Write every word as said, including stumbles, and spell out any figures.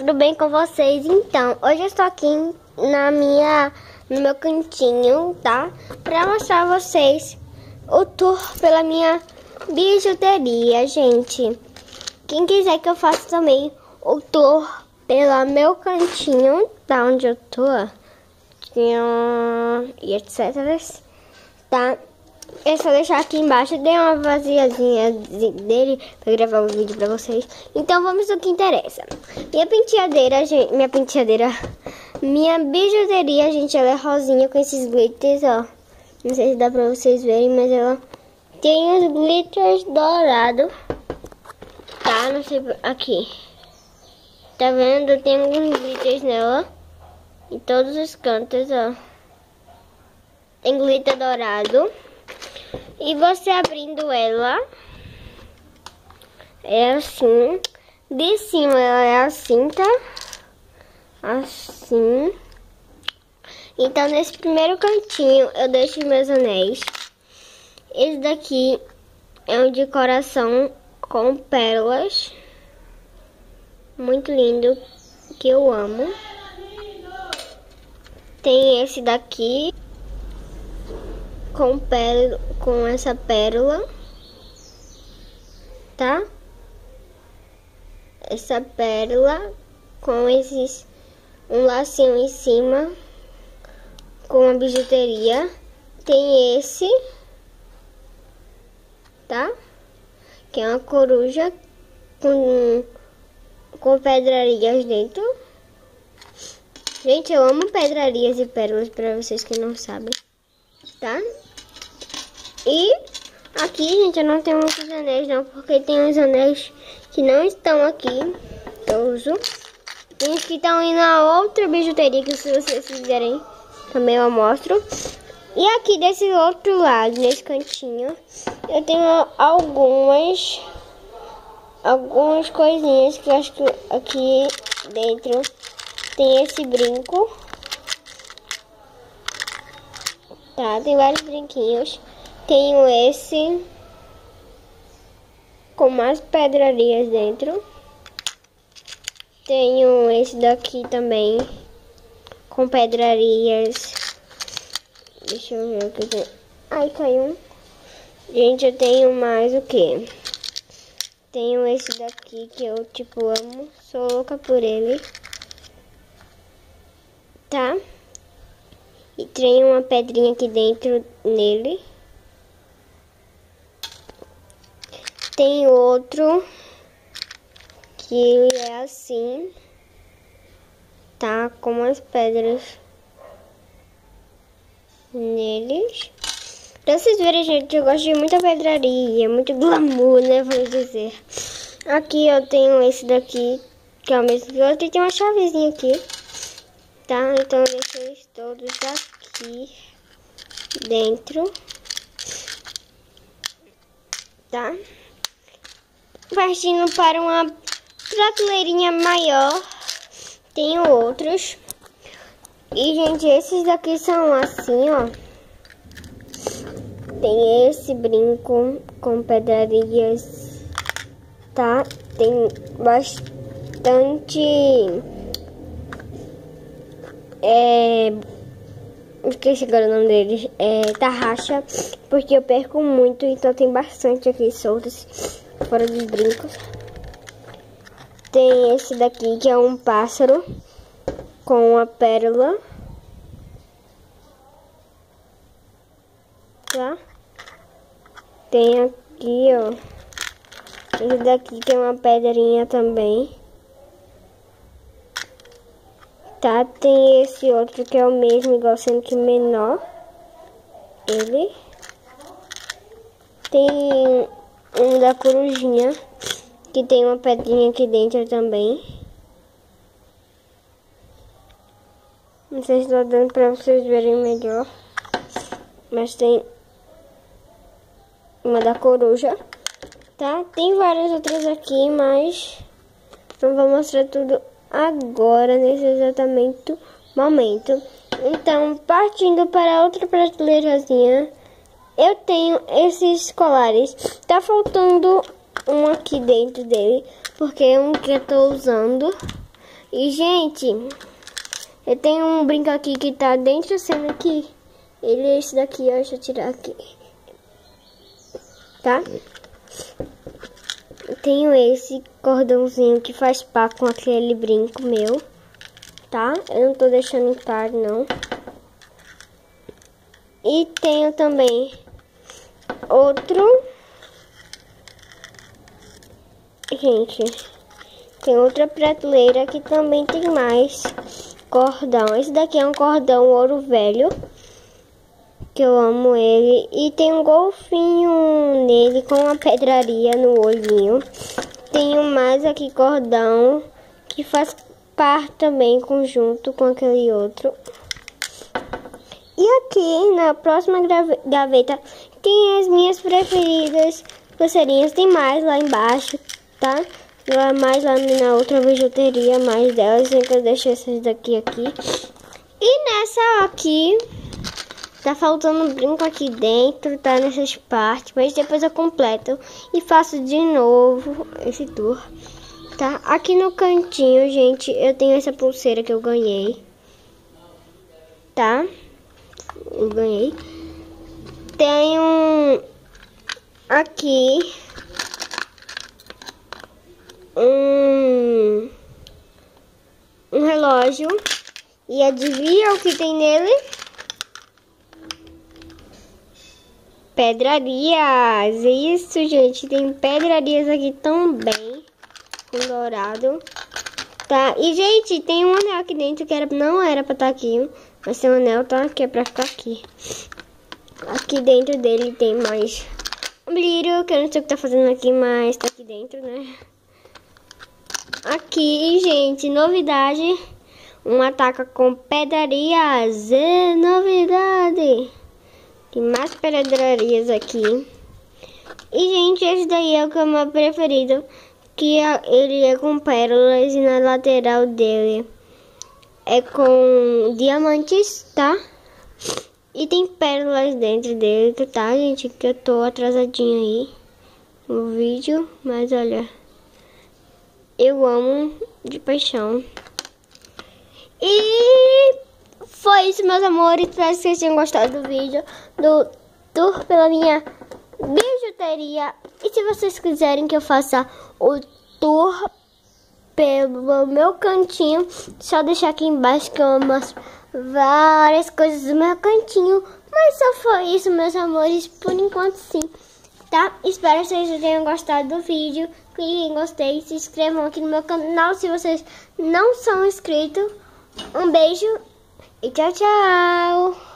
tudo bem com vocês? Então, hoje eu estou aqui na minha, no meu cantinho, tá? Pra mostrar a vocês o tour pela minha bijuteria, gente. Quem quiser que eu faça também o tour pelo meu cantinho, tá? Onde eu tô, e etcétera, tá? É só deixar aqui embaixo, dei uma vaziazinha dele pra gravar o vídeo pra vocês. Então vamos ao que interessa. Minha penteadeira, gente, minha penteadeira, minha bijuteria, gente, ela é rosinha com esses glitters, ó. Não sei se dá pra vocês verem, mas ela tem os glitters dourados. Tá, não sei, aqui. Tá vendo? Tem alguns glitters nela. Em todos os cantos, ó. Tem glitter dourado. E você abrindo ela, é assim. De cima ela é assim, tá? Assim. Então nesse primeiro cantinho eu deixo os meus anéis. Esse daqui é um de coração com pérolas. Muito lindo, que eu amo. Tem esse daqui com pérola, com essa pérola, tá? Essa pérola com esses um lacinho em cima com a bijuteria. Tem esse, tá? Que é uma coruja com com pedrarias dentro. Gente, eu amo pedrarias e pérolas, para vocês que não sabem, tá? E aqui, gente, eu não tenho muitos anéis não, porque tem uns anéis que não estão aqui, que eu uso. Tem uns que estão indo na outra bijuteria, que se vocês quiserem também eu mostro. E aqui desse outro lado, nesse cantinho, eu tenho algumas algumas coisinhas que eu acho que aqui dentro tem esse brinco. Tá, tem vários brinquinhos. Tenho esse com mais pedrarias dentro. Tenho esse daqui também com pedrarias. Deixa eu ver o que tem. Ai, caiu. Gente, eu tenho mais o que? Tenho esse daqui que eu tipo amo. Sou louca por ele. Tá? E tem uma pedrinha aqui dentro nele. Tem outro que ele é assim, tá? Com umas pedras neles. Pra vocês verem, gente, eu gosto de muita pedraria, muito glamour, né? Vamos dizer. Aqui eu tenho esse daqui, que é o mesmo que o outro, e tem uma chavezinha aqui. Tá, então eu deixo eles todos aqui dentro, tá? Partindo para uma prateleirinha maior, tenho outros. E, gente, esses daqui são assim, ó. Tem esse brinco com pedrarias, tá? Tem bastante... É, esqueci agora o nome deles, é tarraxa, porque eu perco muito, então tem bastante aqui soltos, fora dos brincos. Tem esse daqui que é um pássaro com a pérola, tá? Tem aqui, ó, esse daqui que é uma pedrinha também. Tá, tem esse outro que é o mesmo, igual sendo que menor. Ele. Tem um da corujinha, que tem uma pedrinha aqui dentro também. Não sei se tá dando pra vocês verem melhor. Mas tem uma da coruja, tá? Tem várias outras aqui, mas não vou mostrar tudo agora, nesse exatamente momento. Então, partindo para outra prateleirazinha, eu tenho esses colares. Tá faltando um aqui dentro dele, porque é um que eu tô usando, E, gente, eu tenho um brinco aqui que tá dentro da cena aqui. Ele é esse daqui, ó. Deixa eu tirar aqui. Tá? Eu tenho esse cordãozinho que faz par com aquele brinco meu. Tá? Eu não tô deixando par, não. E tenho também outro. Gente, tem outra prateleira que também tem mais cordão. Esse daqui é um cordão ouro velho, que eu amo ele. E tem um golfinho nele com uma pedraria no olhinho. Tenho mais aqui cordão que faz par também conjunto com aquele outro. E aqui na próxima gaveta tem as minhas preferidas pulseirinhas. Tem mais lá embaixo, tá? Lá mais lá na outra bijuteria, mais delas. Então eu deixo essas daqui aqui. E nessa aqui tá faltando um brinco aqui dentro, tá? Nessas partes, mas depois eu completo e faço de novo esse tour, tá? Aqui no cantinho, gente, eu tenho essa pulseira que eu ganhei, tá? Eu ganhei. Tenho aqui um, um relógio. E adivinha o que tem nele? Pedrarias. Isso, gente. Tem pedrarias aqui também. Com dourado. Tá? E, gente, tem um anel aqui dentro que era, não era pra estar aqui. Mas tem um anel, tá? Que é pra ficar aqui. Aqui dentro dele tem mais um brilho, que eu não sei o que tá fazendo aqui, mas tá aqui dentro, né? Aqui, gente, novidade. Uma taca com pedrarias. É novidade. Tem mais pedrarias aqui. E, gente, esse daí é o meu preferido. Que ele é com pérolas e na lateral dele é com diamantes, tá? E tem pérolas dentro dele, tá, gente? Que eu tô atrasadinha aí no vídeo. Mas, olha, eu amo de paixão. E foi isso, meus amores. Espero que vocês tenham gostado do vídeo do tour pela minha bijuteria. E se vocês quiserem que eu faça o tour pelo meu cantinho, só deixar aqui embaixo que eu mostro várias coisas do meu cantinho. Mas só foi isso, meus amores, por enquanto sim, tá? Espero que vocês tenham gostado do vídeo. Cliquem em gostei, se inscrevam aqui no meu canal se vocês não são inscritos. Um beijo e tchau, tchau!